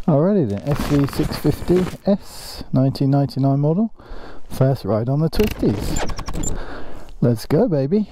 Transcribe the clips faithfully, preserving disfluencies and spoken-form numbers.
Alrighty then, S V six fifty S, nineteen ninety-nine model. First ride on the twisties. Let's go, baby.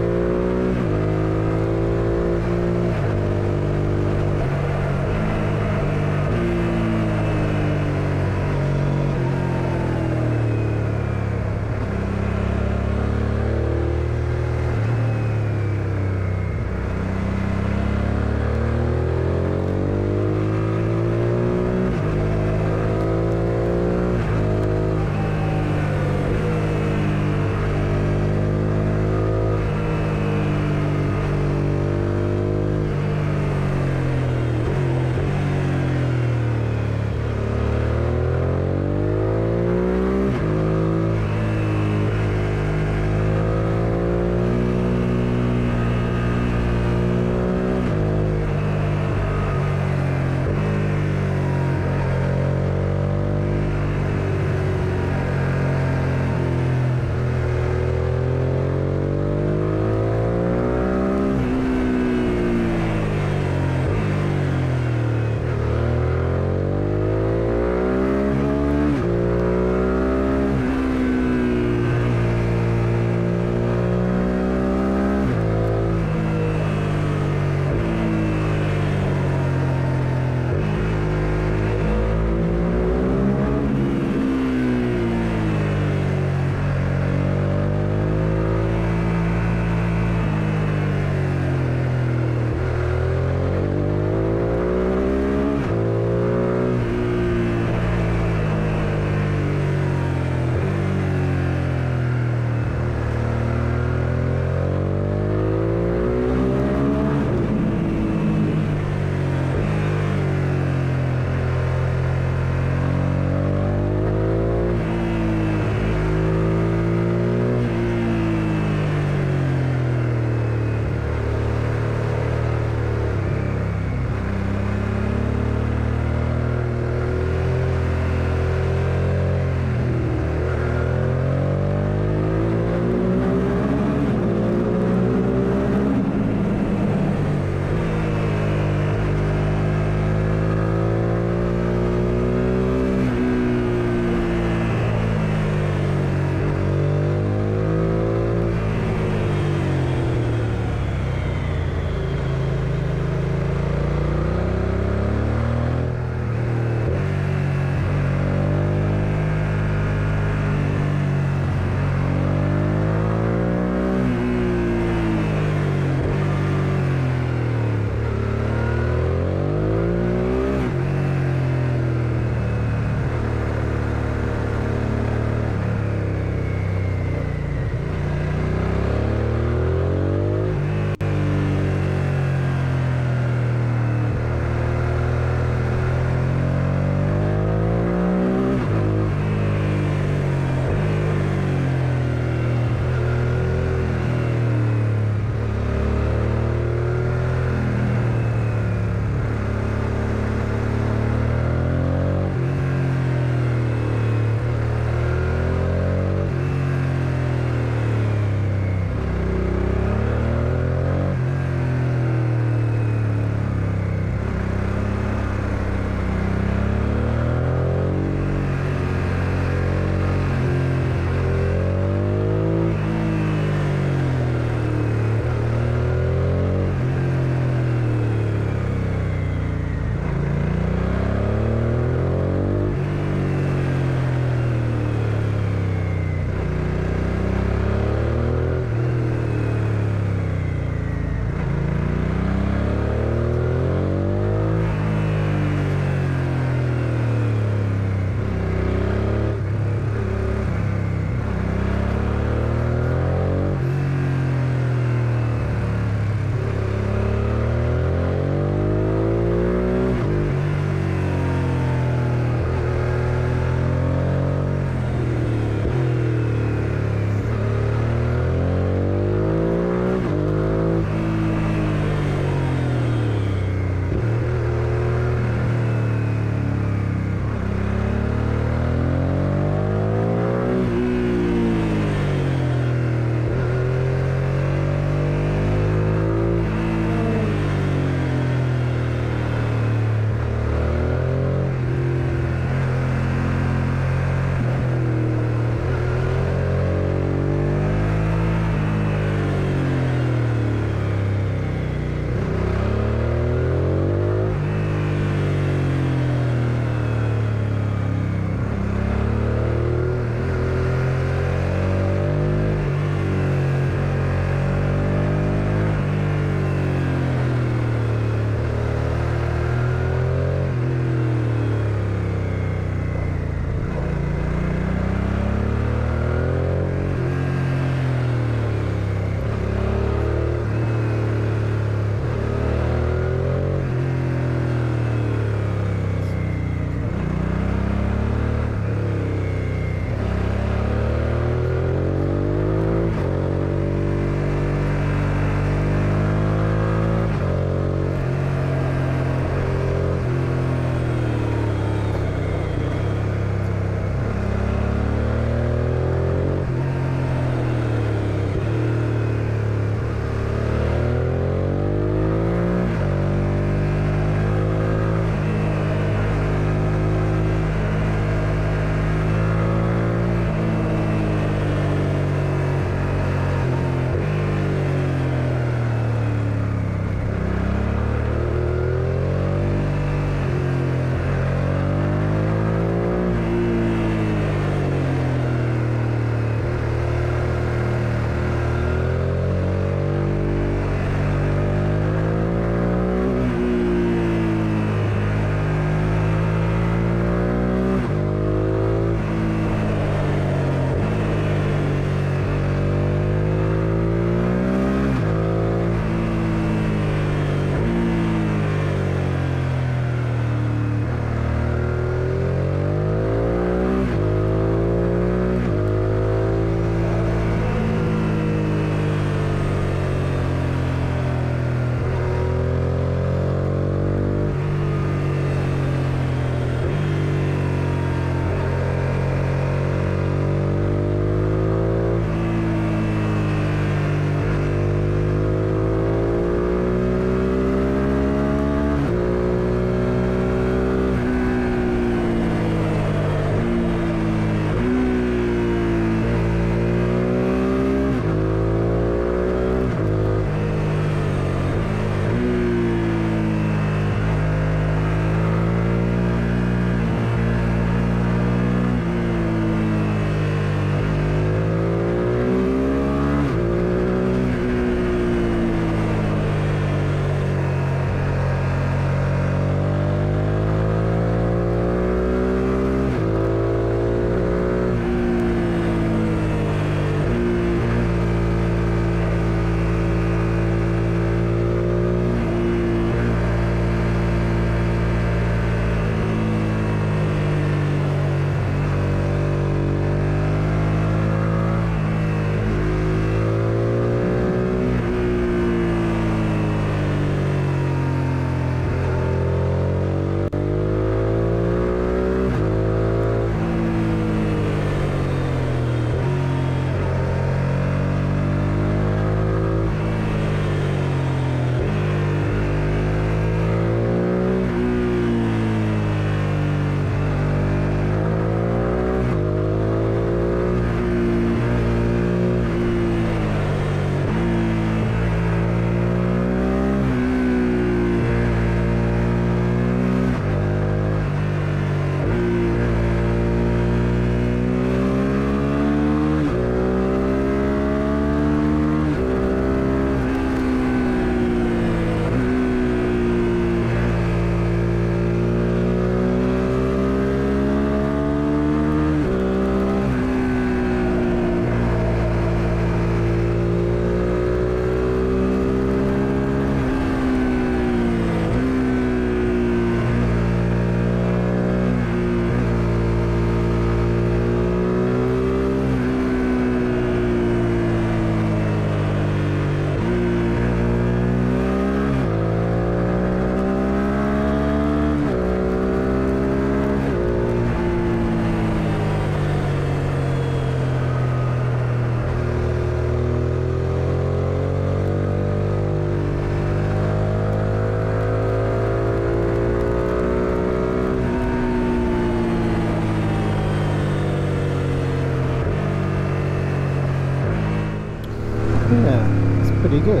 really good.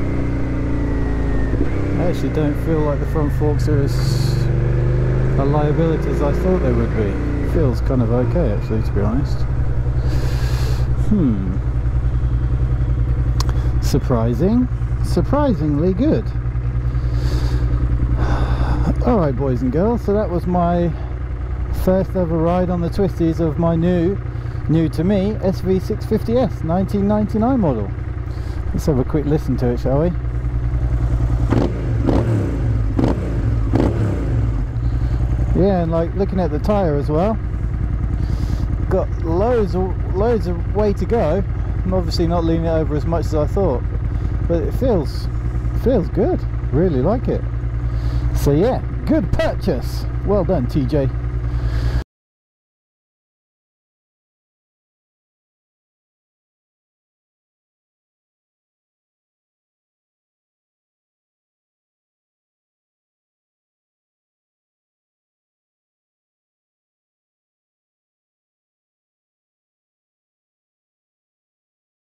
I actually don't feel like the front forks are as a liability as I thought they would be. It feels kind of okay actually, to be honest. Hmm. Surprising. Surprisingly good. Alright boys and girls, so that was my first ever ride on the twisties of my new, new to me, S V six fifty S nineteen ninety-nine model. Let's have a quick listen to it, shall we? Yeah, and like looking at the tyre as well, got loads of, loads of way to go. I'm obviously not leaning it over as much as I thought, but it feels, feels good, really like it. So yeah, good purchase, well done T J.